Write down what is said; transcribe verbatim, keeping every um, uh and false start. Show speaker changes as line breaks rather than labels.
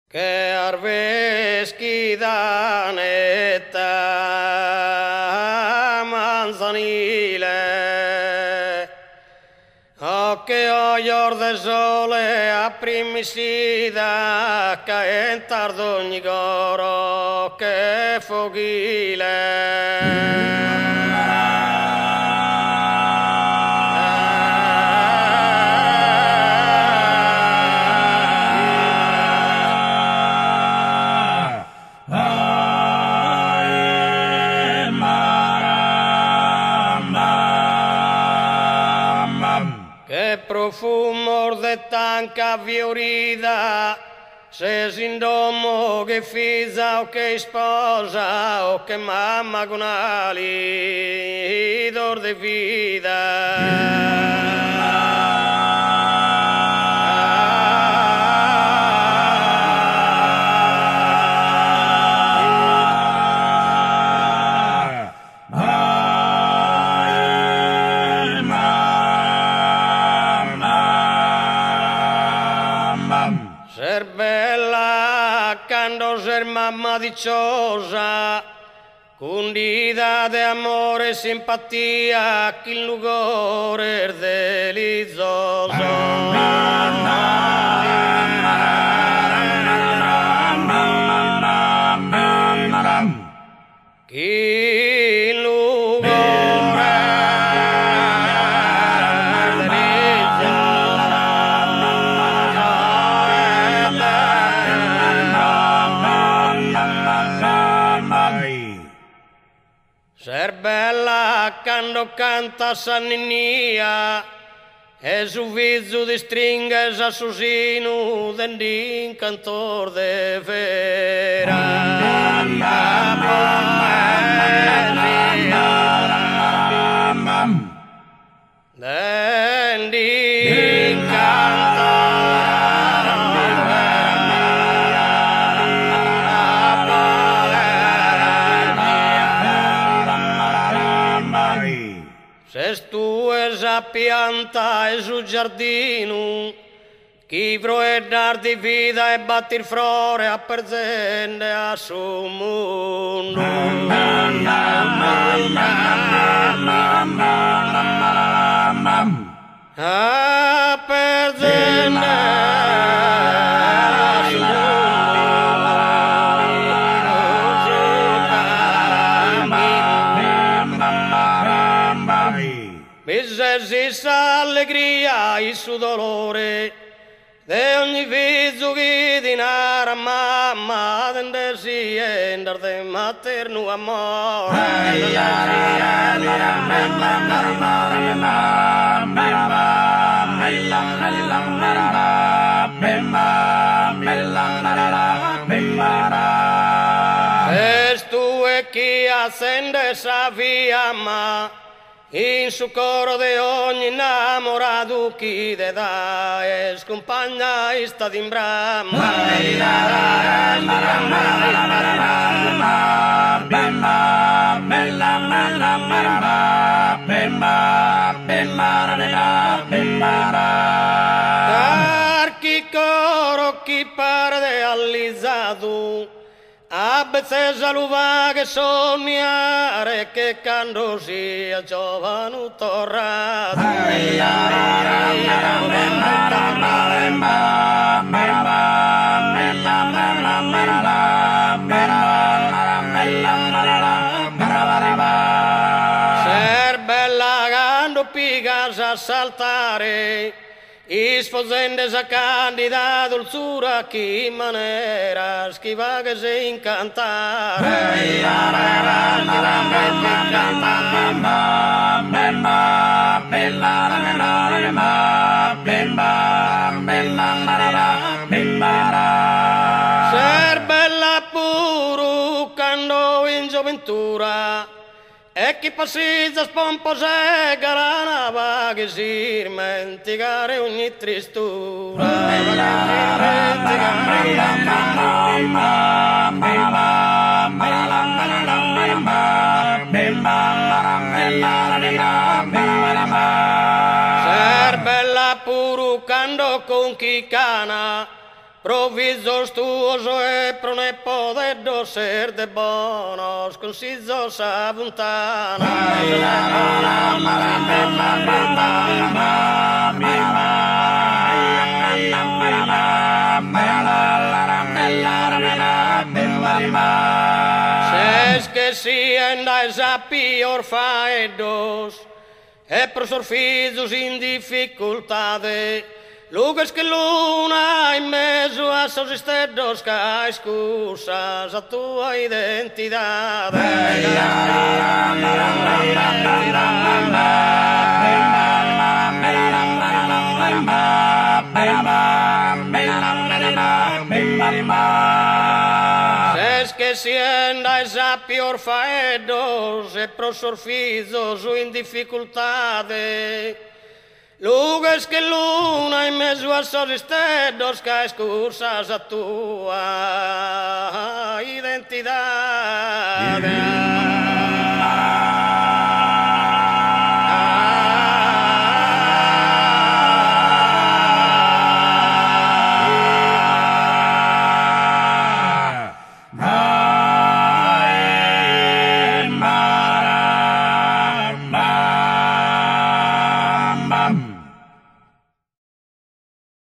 che arveschi danetta manzanile, o che oglior de sole a primisida caentar d'ogni goro che foghile. Profumo de tanca fiorida, se sin domo che figlia o che sposa o che mamma con ali d'or de vida. Ser bella quando ser mamma dichosa, cundida de amor e simpatia, che il lugore è delizioso. Chi lugore ser bella quando canta sanninia e su viso di stringa s'assassino d'endin cantor de vera. D'endin se tu esa pianta e su giardino, chi vuole dar di vita e battir flore a presente a su mondo. A presente a su allegria e su dolore de ogni viso che dinara mamma dende si endar de materno amore. Es tu e chi accende sa fiamma in su coro de ogni innamorato chi te dà e scompagna e sta in brama. Per chi coro chi perde all'izzato a bezzesa l'uva che sognare che quando sia giovane tornato. Ser bella quando pigas a saltare i sposende sa candida dulzura chi manera schiva che si incantare. Ser bella puro quando in gioventura e chi passeggia spomposè garanava che si dimenticare ogni tristura. Ser bella puro quando con chi cana provisos tuos e pro ne poder ser de bonos consisos abuntanas. Ses que si andais a pior faedos e pro sorfizos in dificultade, lugues que luna in meso a seus estedos ca excusas a tua identidade. Ses que si andais a pior faedos e pro sorfizos o in dificultade, lugues que luna in meso a seus estedos ca excusas a tua identidade.